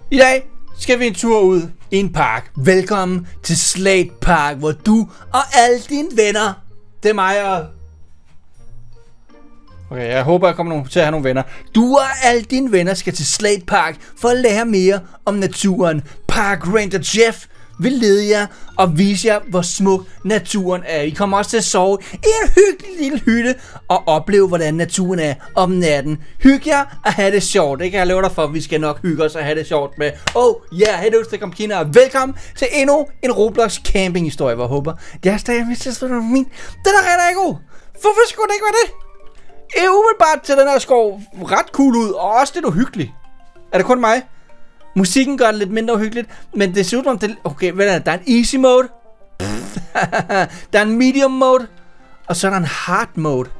I dag skal vi en tur ud i en park. Velkommen til Slate Park, hvor du og alle dine venner, det er mig og... Okay, jeg håber, jeg kommer til at have nogle venner. Du og alle dine venner skal til Slate Park for at lære mere om naturen. Park Ranger Jeff vil lede jer og vise jer, hvor smuk naturen er. I kommer også til at sove i en hyggelig lille hytte og opleve, hvordan naturen er om natten. Hygge jer og have det sjovt. Det kan jeg love dig for, vi skal nok hygge os og have det sjovt med. Hej du, det kom Kina, og velkommen til endnu en Roblox camping historie, hvor jeg håber. Det er stadig min. Den er rigtig god. Hvorfor skulle det ikke være det? Umiddelbart til den her skov ret cool ud, og også lidt uhyggeligt. Er det kun mig? Musikken gør det lidt mindre uhyggeligt, men det ser ud som det... Okay, hvad er det? Der er en easy mode. Der er en medium mode. Og så er der en hard mode.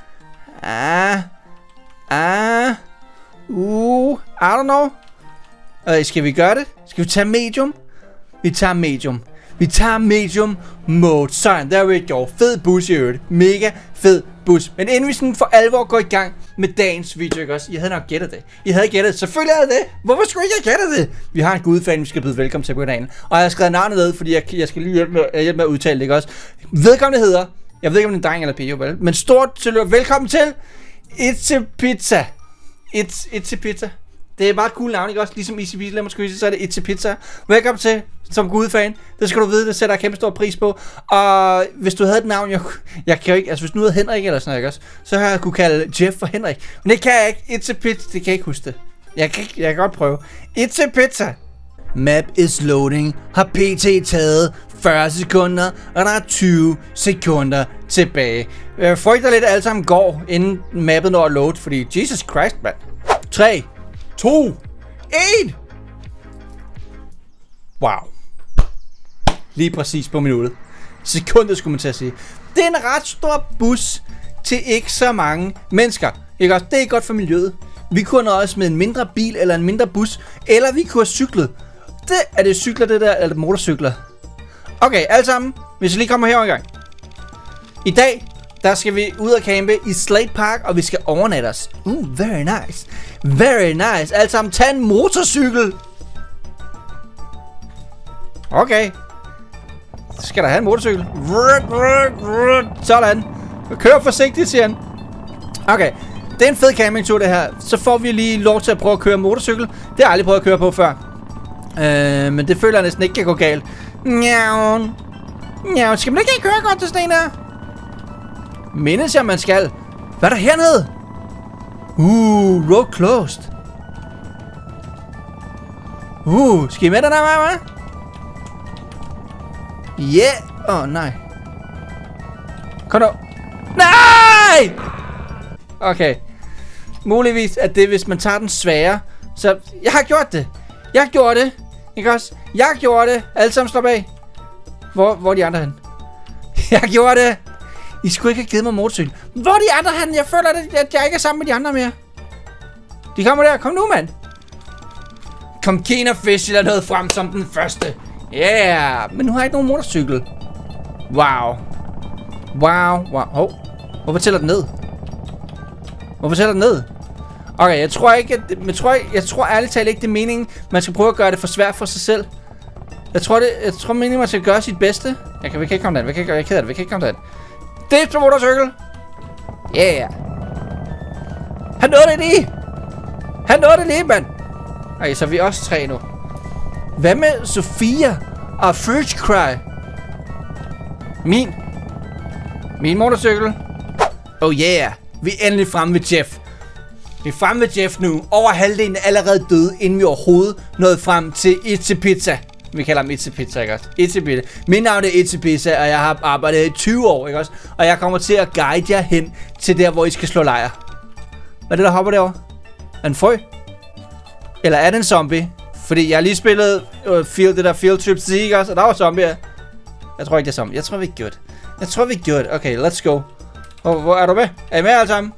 I don't know. Skal vi gøre det? Skal vi tage medium? Vi tager medium. Vi tager medium mode. Sådan, der vi go. Fed bus i øvrigt. Mega fed bus. Men inden vi sådan for alvor går i gang med dagens video, ikke også? I havde nok gættet det. I havde gættet det. Selvfølgelig havde det. Hvorfor skulle I ikke have gættet det? Vi har en gudefan, vi skal byde velkommen til på dagen. Og jeg har skrevet navnet ned, fordi jeg skal lige hjælpe med at udtale det, ikke også? Vedkommende hedder... Jeg ved ikke, om det er en dreng eller pige, vel? Men stort tillykke. Velkommen til It's a Pizza. It's a Pizza. Det er bare et cool navn, ikke også? Ligesom Easy Pizza, så er det It's a Pizza. Velkommen til som gudefan. Det skal du vide, det sætter jeg kæmpe stor pris på. Og hvis du havde et navn, jeg kan jo ikke, altså hvis du hedder Henrik eller sådan noget, ikke også? Så har jeg kunne kalde Jeff for Henrik. Men det kan jeg ikke. It's a Pizza, det kan jeg ikke huske det. Jeg kan godt prøve. It's a Pizza. Map is loading. Har pt taget 40 sekunder, og der er 20 sekunder tilbage. Jeg frygter lidt, at alle sammen går, inden mappet når at load, fordi Jesus Christ, mand. 3, 2, 1. Wow. Lige præcis på minuttet. Sekundet skulle man til at sige. Det er en ret stor bus til ikke så mange mennesker. Ikke også? Det er godt for miljøet. Vi kunne nøjes med en mindre bil eller en mindre bus, eller vi kunne have cyklet. Er det cykler det der, eller motorcykler? Okay, alle sammen. Hvis vi lige kommer herover i gang. I dag, der skal vi ud og campe i Slate Park, og vi skal overnatte os. Very nice. Very nice. Alle sammen, tag en motorcykel. Okay. Så skal der have en motorcykel. Sådan. Kør forsigtigt, siger han. Okay. Det er en fed campingtur, det her. Så får vi lige lov til at prøve at køre motorcykel. Det har jeg aldrig prøvet at køre på før. Men det føler jeg næsten ikke kan gå galt. Njavn. Skal man ikke køre godt til sådan en her? Mindes jeg, man skal. Hvad er der hernede? Road closed. Skal I med den her vej, hva'? Yeah. Nej. Kom nu. Nej! Okay. Muligvis er det, hvis man tager den svære. Så jeg har gjort det. Jeg gjorde det. Ikke også? Jeg gjorde det. Alle sammen slår bag. Hvor er de andre hen? Jeg gjorde det. I skulle ikke have givet mig motorcykel. Hvor er de andre hen? Jeg føler, at jeg ikke er sammen med de andre mere. De kommer der. Kom nu, mand. Kom Kina Fish eller noget frem som den første. Yeah. Men nu har jeg ikke nogen motorcykel. Wow. Hvorfor tæller den ned? Okay, jeg tror ikke, at jeg tror ærligt talt ikke, det er meningen, man skal prøve at gøre det for svært for sig selv. Jeg tror meningen, man skal gøre sit bedste. Vi kan ikke komme derhen. Jeg er ked af det. Vi kan ikke komme derhen. Det er motorcykel. Yeah. Han nåede det lige, mand. Okay, så er vi også 3 nu. Hvad med Sofia og Fridge Cry? Min motorcykel. Oh yeah. Vi er endelig fremme ved Jeff. Vi er fremme ved Jeff nu. Over halvdelen er allerede døde, inden vi overhovedet nåede frem til It's a Pizza. Vi kalder ham It's a Pizza, ikke også? It's a Pizza. Mit navn er It's a Pizza, og jeg har arbejdet i 20 år, ikke også? Og jeg kommer til at guide jer hen til der, hvor I skal slå lejr. Hvad er det, der hopper derovre? Er en frø? Eller er det en zombie? Fordi jeg har lige spillet det der Field Trip C, ikke også? Og der var zombier. Jeg tror ikke, det er zombie. Jeg tror, vi er good. Okay, let's go. Hvor er du med? Er I med alle sammen?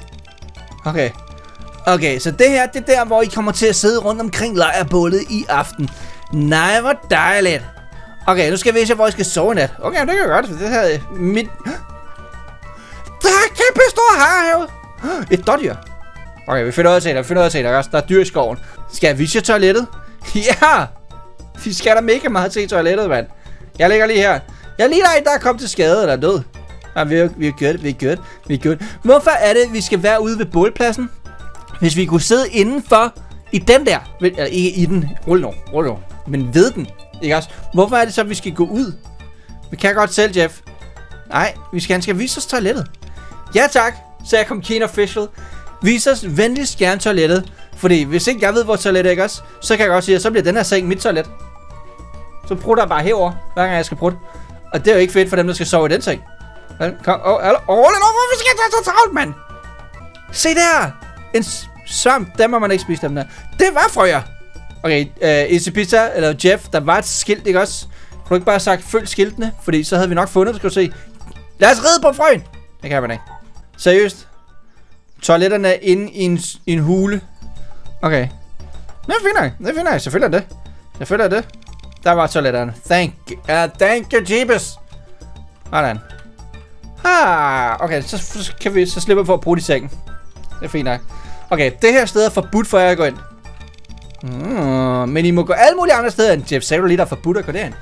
Okay, så det her, det er der, hvor I kommer til at sidde rundt omkring lejrbålet i aften. Nej, hvor dejligt. Okay, nu skal vi se, hvor I skal sove i nat. Okay, det kan jeg godt, for det her er mit... Der er kæmpe stor hare herude. Et dårdyr. Okay, vi finder ud af det. Der er dyr i skoven. Skal jeg vise jer toilettet? Ja! Vi skal da mega meget til toilettet, mand. Jeg ligger lige her. Jeg ligner en, der er kommet til skade eller død. Ja, vi er good. Hvorfor er det, vi skal være ude ved bålpladsen? Hvis vi kunne sidde indenfor i den der. Eller ikke i den. Rul nu. Men ved den. Ikke også? Hvorfor er det så, vi skal gå ud? Vi kan godt selv, Jeff. Nej, han skal vise os toilettet. Ja tak, sagde Comkeen Official. Vis os venligst gerne toilettet. Fordi hvis ikke jeg ved, hvor toilettet er, ikke også? Så kan jeg godt sige, at så bliver den her seng mit toilet. Så prutter jeg bare herover, hver gang jeg skal prutte. Og det er jo ikke fedt for dem, der skal sove i den seng. Kom, hvorfor skal jeg tage så travlt, mand? Se der! En svamp, der må man ikke spise dem der. Det var frøer! Okay, Easy Pizza, eller Jeff, der var et skilt, ikke også? Kunne du ikke bare have sagt, følg skiltene? Fordi så havde vi nok fundet det, skal du se. Lad os ride på frøen! Det kan man ikke. Seriøst. Toiletterne er inde i en hule. Okay. Det finder jeg. Selvfølgelig er det. Der var toiletterne. Thank you, Jeebus. Sådan. Okay, så slipper vi for at bruge de sengen. Det er fint nok. Okay, det her sted er forbudt for jer at gå ind. Men I må gå alle mulige andre steder end Jeff. Sagde du lige, der er forbudt at gå derind?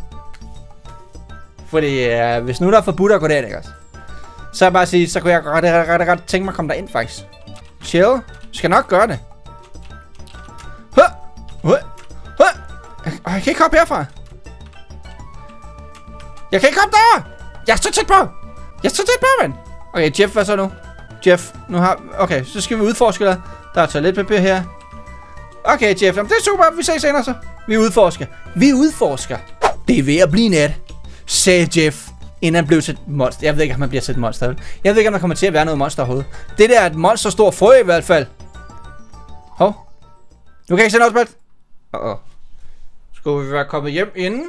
Fordi hvis nu der er forbudt at gå derind, ikke også? Så bare sige, så kunne jeg ret tænke mig at komme derind faktisk. Chill. Du skal nok gøre det. Jeg kan ikke hoppe herfra. Jeg kan ikke hoppe derover. Jeg er så tæt på. Mand. Okay, Jeff, hvad så nu? Jeff, nu har... Okay, så skal vi udforske der. Der er toiletpapir her. Okay, Jeff, det er super. Vi ses senere så. Vi udforsker. Det er ved at blive nat, sagde Jeff, inden han blev til et monster. Jeg ved ikke, om han bliver til et monster, vel? Jeg ved ikke, om der kommer til at være noget monster overhovedet. Det der er et monster stor frø i hvert fald. Hov. Nu kan jeg ikke se noget spil. Skulle vi være kommet hjem inden?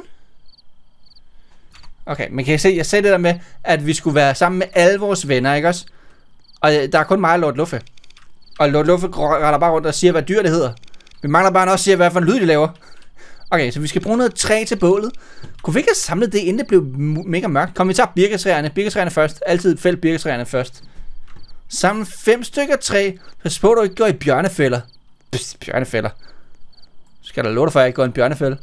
Okay, men kan I se, jeg sagde det der med, at vi skulle være sammen med alle vores venner, ikke også? Og der er kun mig og Lord Luffe. Og Lord Luffe retter bare rundt og siger, hvad dyr det hedder. Vi mangler bare også sige, hvad for en lyd de laver. Okay, så vi skal bruge noget træ til bålet. Kunne vi ikke have samlet det, inden det blev mega mørkt? Kom, vi tager birketræerne. Birketræerne først. Altid fæld birketræerne først. Samle 5 stykker træ. Pas på, du ikke går i bjørnefælder. Psst, bjørnefælder. Skal der love dig for, at jeg ikke går i en bjørnefælde?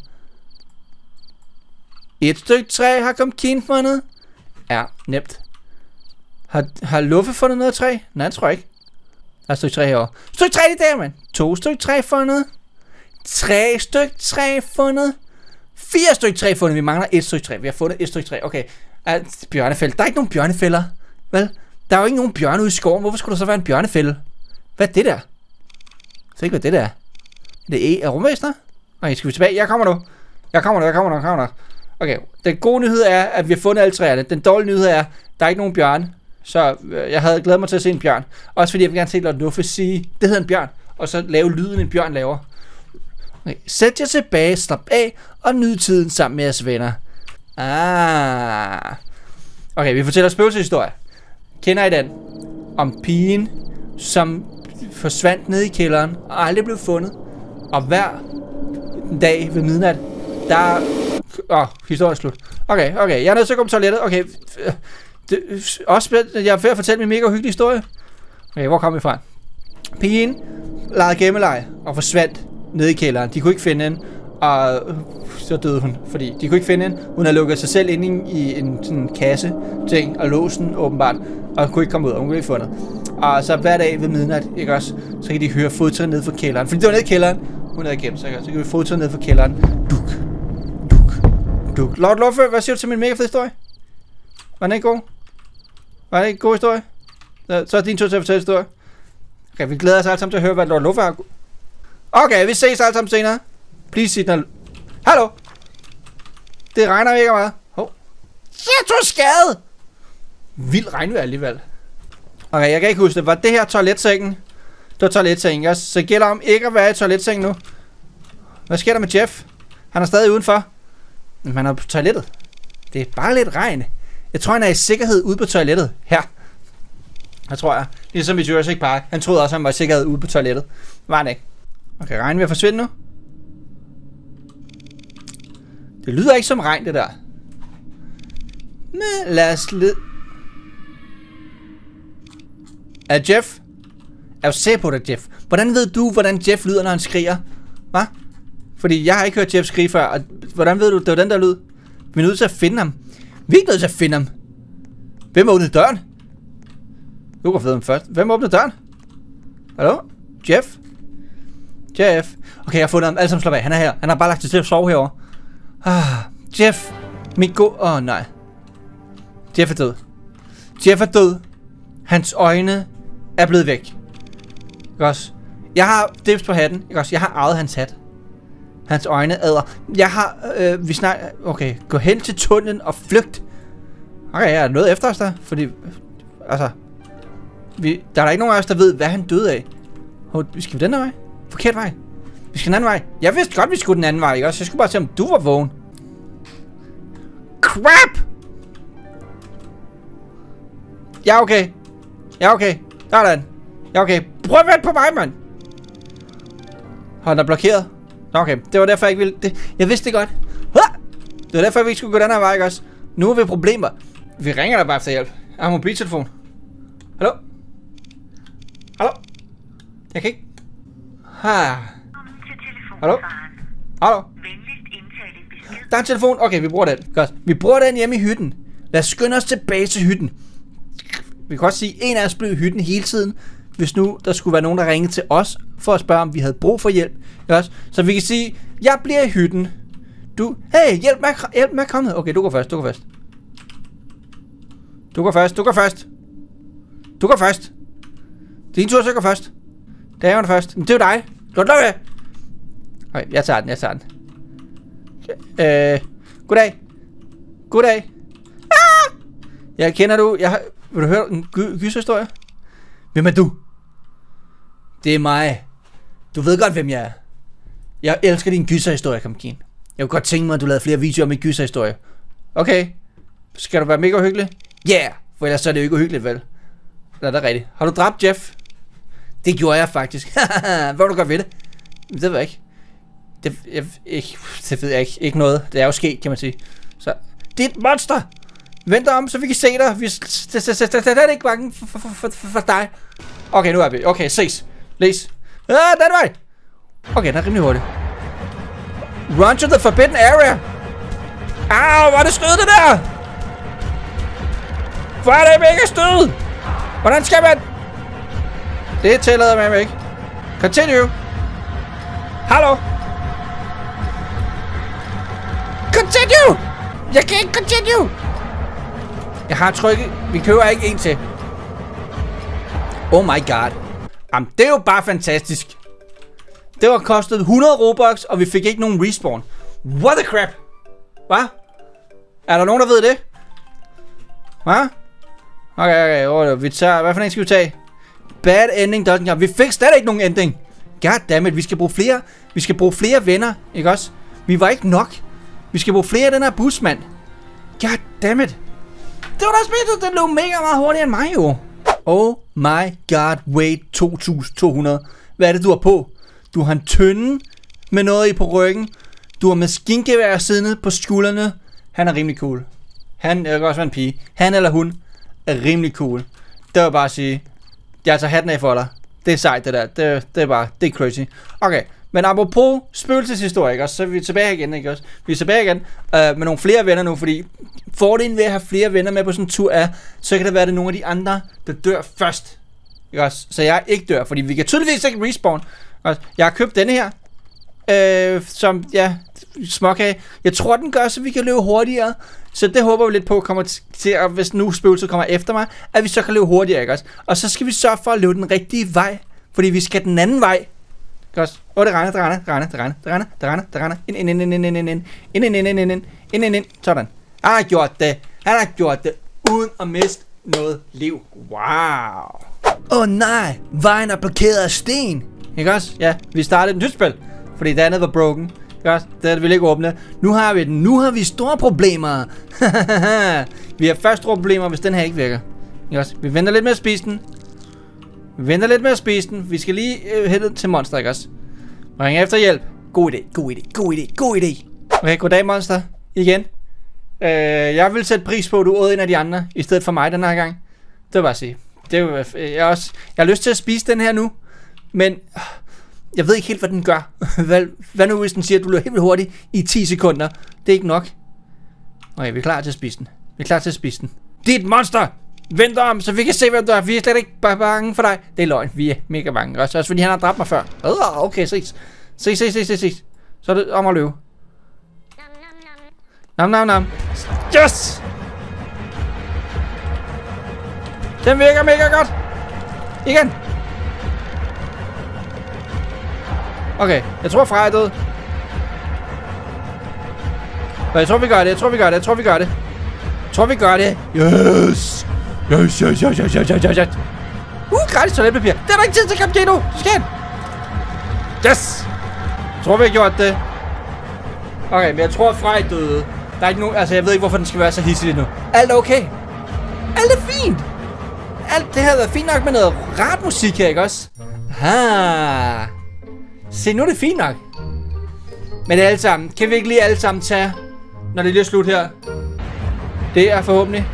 Et stykke træ har Comkeen fundet. Ja, nemt. Har Luffe fundet noget træ? Nej, det tror jeg ikke. Der er et stykke træ herovre. Stykke træ lige der, mand. 2 stykke træ fundet. 3 stykke træ fundet. 4 stykke træ fundet. Vi mangler 1 stykke træ. Vi har fundet 1 stykke træ. Okay. Bjørnefælde. Der er ikke nogen bjørnefælder. Vel? Der er jo ikke nogen bjørne ude i skoven. Hvorfor skulle der så være en bjørnefælde? Hvad er det der? Jeg ved ikke, hvad det der er. Det er rumvæsener? Okay, skal vi tilbage? Jeg kommer nu. Okay, den gode nyhed er, at vi har fundet alle træerne. Den dårlige nyhed er, at der er ikke nogen bjørn. Så jeg havde glædet mig til at se en bjørn. Også fordi jeg vil gerne se Lord Luffe sige, det hedder en bjørn. Og så lave lyden, en bjørn laver. Okay, sæt jer tilbage, slap af og nyd tiden sammen med jeres venner. Okay, vi fortæller spøgelseshistorie. Kender I den? Om pigen, som forsvandt ned i kælderen og aldrig blev fundet. Og hver dag ved midnat, der... historie slut. Okay, jeg er nødt til at gå på toilettet. Okay, jeg er ved at fortælle min mega hyggelige historie. Okay, hvor kom vi fra? Pigen legede gemmeleg og forsvandt ned i kælderen. De kunne ikke finde hende, og så døde hun, fordi de kunne ikke finde hende. Hun havde lukket sig selv ind i en sådan kasse ting og låst den åbenbart, og kunne ikke komme ud, og hun kunne ikke fundet. Og så hver dag ved midnat, ikke også, så kan de høre fodtrin ned fra kælderen, fordi det var nede i kælderen. Hun havde gemt sig, så kan vi fodtrin ned fra kælderen. Duk. Lord Luffe, hvad siger du til min mega fed historie? Var den ikke god? Var det ikke en god historie? Så er din tur til at fortælle historie. Okay, vi glæder os alle sammen til at høre, hvad Lord Luffe har. Okay, vi ses alle sammen senere. Please signal. Hallo? Det regner ikke meget. Jeg tog skade! Vild regnvejr alligevel. Okay, jeg kan ikke huske det. Var det her toiletsengen? Det var toiletsengen, yes. Så gælder om ikke at være i toiletsengen nu. Hvad sker der med Jeff? Han er stadig udenfor. Men han er på toilettet. Det er bare lidt regn. Jeg tror, han er i sikkerhed ude på toilettet. Her. Jeg tror jeg. Ligesom i Jurassic Park. Han troede også, han var i sikkerhed ude på toilettet. Var han ikke? Okay, regnen vil forsvinde nu. Det lyder ikke som regn, det der. Men lad os lede. Er Jeff? Er du sikker på det, Jeff? Hvordan ved du, hvordan Jeff lyder, når han skriger? Hvad? Fordi jeg har ikke hørt Jeff skrige før, og hvordan ved du, det var den der lyd? Vi er nødt til at finde ham. Vi er ikke nødt til at finde ham. Hvem åbnede døren? Du kan få dem først. Hvem åbnede døren? Hallo? Jeff? Jeff? Okay, jeg har fundet ham. Alle sammen slår af. Han er her. Han har bare lagt sig til at sove herovre. Jeff. Min god... nej. Jeff er død. Jeff er død. Hans øjne er blevet væk. Ikke også? Jeg har dips på hatten. Ikke også? Jeg har ejet hans hat. Hans øjne æder. Jeg har... vi snakker... Okay, gå hen til tunnelen og flygt. Okay, jeg er noget efter os der. Fordi... Altså... der er der ikke nogen af os, der ved, hvad han døde af. Vi skal den her vej. Forkert vej. Vi skal den anden vej. Jeg vidste godt, vi skulle den anden vej, ikke også? Jeg skulle bare se, om du var vågen. Crap! Jeg er okay. Jeg er okay. Sådan. Jeg er okay. Prøv at vente på mig, mand. Han er blokeret. Okay, det var derfor, jeg ikke ville... Jeg vidste det godt. Det var derfor, vi ikke skulle gå den her vej, ikke også? Nu har vi problemer. Vi ringer der bare efter hjælp. Jeg har mobiltelefon. Hallo? Hallo? Jeg kan ikke... Hallo? Hallo? Der er en telefon. Okay, vi bruger den. Godt. Vi bruger den hjemme i hytten. Lad os skynde os tilbage til hytten. Vi kan også sige, at en af os blev i hytten hele tiden. Hvis nu der skulle være nogen, der ringede til os for at spørge, om vi havde brug for hjælp. Også? Så vi kan sige, jeg bliver i hytten. Du, hey, hjælp mig at komme. Okay, du går først, du går først. Du går først, du går først. Du går først. Din tur, så går først. Det er jo først. Men det er jo dig. Du har lov. Okay, jeg tager den, jeg tager den. Goddag. Goddag. Ah! Jeg kender du. Vil du høre en gyserhistorie? Hvem er du? Det er mig. Du ved godt, hvem jeg er. Jeg elsker din gyserhistorie, Kamkin. Jeg kunne godt tænke mig, at du lavede flere videoer med gyserhistorie. Okay. Skal du være mega uhyggelig? Ja, yeah! For ellers så er det jo ikke uhyggeligt, vel? Det er da rigtigt. Har du dræbt Jeff? Det gjorde jeg faktisk. Hvad var du godt ved det? Det ved jeg ikke. Det ved jeg ikke. Ikke noget. Det er jo sket, kan man sige. Så. Det er et monster! Vent om, så vi kan se dig. Det er ikke bange for dig. Okay, nu er vi. Okay, ses. Læs. Den vej. Okay, den er rimelig hurtig. Run to the forbidden area. Au, hvor er det stød, det der? Hvor er det mega stød? Hvordan skal man? Det tillader man ikke. Continue. Hallo. Continue. Jeg kan ikke continue. Jeg har trykket. Vi køber ikke en til. Oh my god. Jamen, det er jo bare fantastisk. Det var kostet 100 Robux, og vi fik ikke nogen respawn. What the crap? Hvad? Er der nogen, der ved det? Hvad? Okay. Vi tager... Hvad for en skal vi tage? Bad ending doesn't count. Vi fik slet ikke nogen ending. Goddammit, vi skal bruge flere venner, ikke også? Vi var ikke nok. Vi skal bruge flere af den her busmand. Goddammit. Det var da spidset, den lå mega meget hurtigere end mig, jo. Oh my god, weight 2200. Hvad er det, du har på? Du har en tønde med noget i på ryggen. Du har maskingevær siddende på skuldrene. Han er rimelig cool. Han kan også være en pige. Han eller hun er rimelig cool. Det vil bare sige, jeg tager hatten af for dig. Det er sejt, det der. Det er bare, det er crazy. Okay, men apropos spøgelseshistorie, ikke også? Så er vi tilbage igen, ikke også? Vi er tilbage igen med nogle flere venner nu, fordi fordelen ved at have flere venner med på sådan en tur er, så kan det være, at det er nogle af de andre, der dør først. Ikke også? Så jeg ikke dør, fordi vi kan tydeligvis ikke respawn. Jeg har købt denne her, som, ja, småkage. Jeg tror, den gør, så vi kan løbe hurtigere. Så det håber vi lidt på kommer til, at hvis nu spøgelset kommer efter mig, at vi så kan løbe hurtigere, ikke også? Og så skal vi sørge for at løbe den rigtige vej, fordi vi skal den anden vej. Ikke også? Det regner. Ind. Sådan. Han har gjort det, uden at miste noget liv. Wow. Nej, vejen er blokeret af sten. Ikke også? Ja, vi startede et nyt spil, fordi det andet var broken. Ikke også? Det ville ikke åbne. Nu har vi den. Nu har vi store problemer. Vi har først store problemer, hvis den her ikke virker. Ikke også? Vi venter lidt med at spise den. Vi skal lige hælde til monster, ikke også? Ring efter hjælp. God idé. Okay, goddag monster. Igen. Jeg vil sætte pris på, at du åd en af de andre, i stedet for mig den her gang. Det vil bare sige. Jeg har lyst til at spise den her nu. Men Jeg ved ikke helt, hvad den gør. Hvad nu, hvis den siger, at du løber helt hurtigt i 10 sekunder? Det er ikke nok. Okay, vi er klar til at spise den. Vi er klar til at spise den. Det er et monster! Vent om, så vi kan se, hvem der er. Vi er slet ikke bange for dig. Det er løgn. Vi er mega bange. Også fordi han har dræbt mig før. Okay, ses. Ses. Så er det om at løbe. Nam. Yes! Den virker mega godt. Igen. Okay, jeg tror Freja er død. Og jeg tror vi gør det. Yes! Gratis toiletpapir. Det er der ikke tid til at komme til nu. Skæn. Yes! Jeg tror vi har gjort det. Okay, men jeg tror at Freja døde. Der er ikke nogen, altså jeg ved ikke hvorfor den skal være så hissig nu. Alt er okay. Alt er fint. Alt det havde været fint nok med noget rart musik her, ikke også? Ha. Se, nu er det fint nok. Men alle sammen, kan vi ikke lige alle sammen tage, når det lige er slut her? Det er forhåbentlig.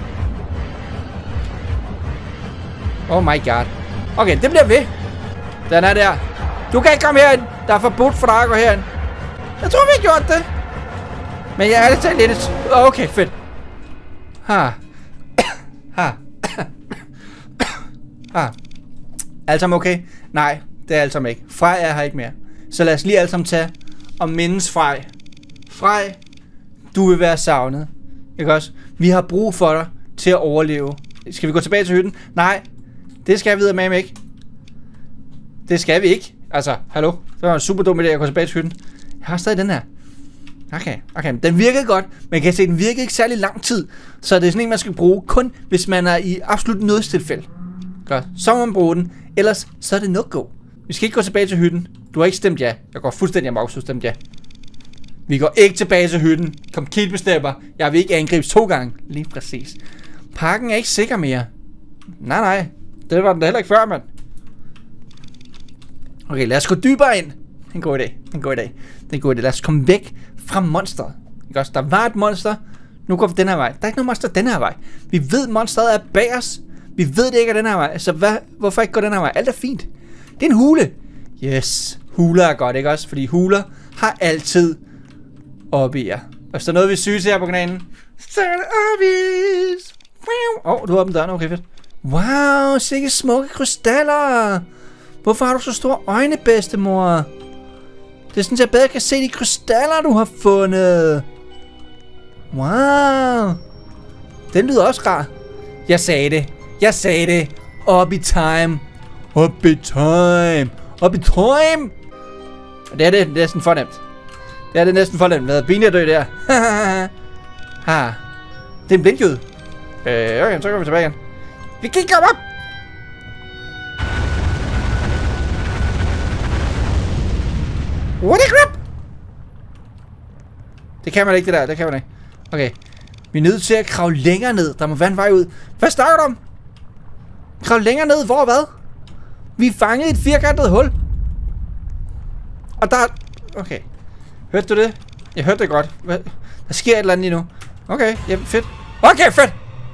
Oh my god. Okay, det bliver ved. Den er der. Du kan ikke komme herind. Der er forbudt for dig at gå herind. Jeg tror, vi har gjort det. Men jeg er lidt lidt. Okay, fedt. Alle sammen okay? Nej, det er alle sammen ikke. Frej er her ikke mere. Så lad os lige alle sammen tage og mindes Frej. Frej, du vil være savnet. Ikke også? Vi har brug for dig til at overleve. Skal vi gå tilbage til hytten? Nej, det skal vi videre med ikke. Det skal vi ikke. Altså, hallo? Det var en super dum idé at gå tilbage til hytten. Jeg har stadig den her. Okay. Den virkede godt, men jeg kan se, at den virkede ikke særlig lang tid. Så det er sådan en, man skal bruge kun, hvis man er i absolut nødstilfælde. Godt. Så må man bruge den. Ellers, så er det no-go. Vi skal ikke gå tilbage til hytten. Du har ikke stemt ja. Jeg går fuldstændig amok, så stemt ja. Vi går ikke tilbage til hytten. Kom, kildbestemmer. Jeg vil ikke angribes 2 gange. Lige præcis. Parken er ikke sikker mere. Nej. Det var den da heller ikke før, mand. Okay, lad os gå dybere ind. Det er en god idé. Lad os komme væk fra monsteret. Ikke også? Der var et monster. Nu går vi den her vej. Der er ikke noget monster den her vej. Vi ved, monsteret er bag os. Vi ved det ikke er den her vej. Så hvorfor ikke gå den her vej? Alt er fint. Det er en hule. Yes. Huler er godt, ikke også? Fordi huler har altid oppe i jer. Og hvis der er noget, vi synes her på kanalen, så er det obvious. Du har åbnet døren. Okay, fedt. Wow, sikke smukke krystaller. Hvorfor har du så store øjne, bedstemor? Det er sådan, at jeg bedre kan se de krystaller, du har fundet. Wow. Den lyder også rar. Jeg sagde det. Up i time. Det er det næsten fornemt. Hvad ben jeg død der. Det er en blindgyde. Okay, så går vi tilbage igen. Vi kan ikke komme op. What a crap! Det kan man ikke, det kan man ikke. Okay. Vi er nødt til at kravle længere ned. Der må være en vej ud. Hvad snakker du om? Kravle længere ned? Hvor hvad? Vi er fanget i et firkantet hul. Og der er... Okay. Hørte du det? Jeg hørte det godt. Der sker et eller andet lige nu. Okay, jamen fedt. Okay, fedt!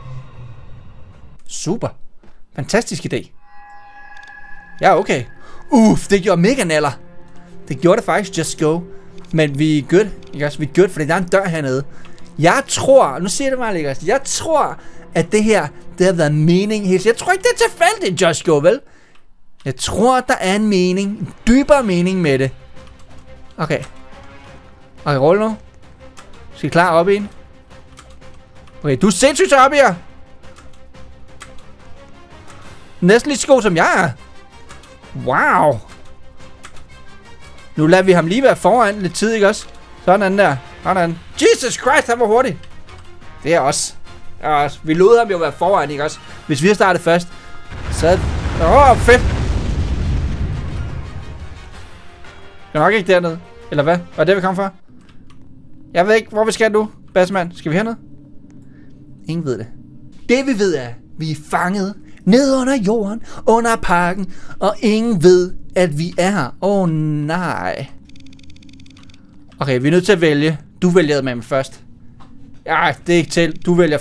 Super. Fantastisk idé. Ja, okay. Det gjorde mega naller. Det gjorde det faktisk, just go. Men vi er good. Ikke også? Vi er good, fordi der er en dør hernede. Jeg tror, nu siger det meget lækkert. Jeg tror, at det her, det har været mening helt. Jeg tror ikke, det er tilfældigt, just go, vel? Jeg tror, der er en mening. En dybere mening med det. Okay. Okay, roll nu. Skal I klar op i en? Okay, du er sindssygt op i jer. Næsten lige så god som jeg er. Wow. Nu lader vi ham lige være foran lidt tid, ikke også? Sådan der. Sådan. Jesus Christ, han var hurtig. Det er os. Vi lod ham jo være foran, ikke også? Hvis vi har startet først, så... fedt. Jeg er nok ikke dernede. Eller hvad? Hvad er det, vi kom fra? Jeg ved ikke, hvor vi skal nu, Bassman. Skal vi hernede? Ingen ved det. Det vi ved er, vi er fanget ned under jorden, under parken, og ingen ved, at vi er her. Nej. Okay, vi er nødt til at vælge. Du vælger med mig først. Ja, det er ikke til. Du vælger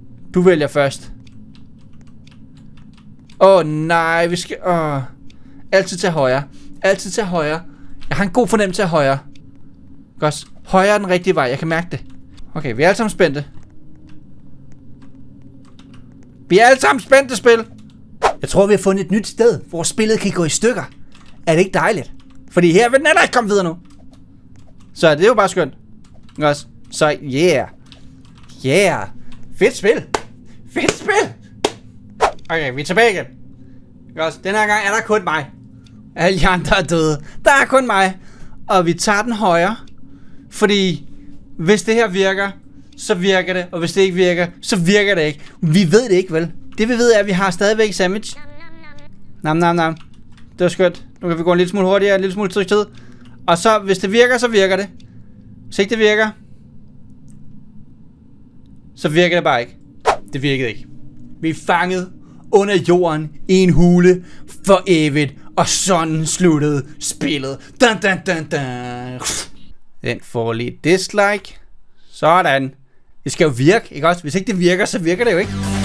først. Nej, vi skal... Altid til højre. Altid til højre. Jeg har en god fornemmelse af højre. Godt. Højre er den rigtige vej. Jeg kan mærke det. Okay, vi er alle sammen spændte. Vi er alle sammen spændte, spil. Jeg tror, vi har fundet et nyt sted, hvor spillet kan gå i stykker. Er det ikke dejligt? Fordi her vil den heller ikke komme videre nu. Så det er jo bare skønt. Godt. Så yeah. Yeah. Fedt spil. Fedt spil. Okay, vi er tilbage igen. Godt. Den her gang er der kun mig. Alle de andre er døde. Der er kun mig. Og vi tager den højre. Fordi hvis det her virker, så virker det. Og hvis det ikke virker, så virker det ikke. Vi ved det ikke, vel? Det vi ved er, at vi har stadigvæk sandwich. Nam, nam, nam. Det var skønt. Nu kan vi gå en lille smule hurtigere, en lille smule tid. Og så, hvis det virker, så virker det. Hvis ikke det virker, så virker det bare ikke. Det virkede ikke. Vi er fanget under jorden i en hule for evigt. Og sådan sluttede spillet. Dun, dun, dun, dun. Den får lige dislike. Sådan. Det skal jo virke, ikke også? Hvis ikke det virker, så virker det jo ikke.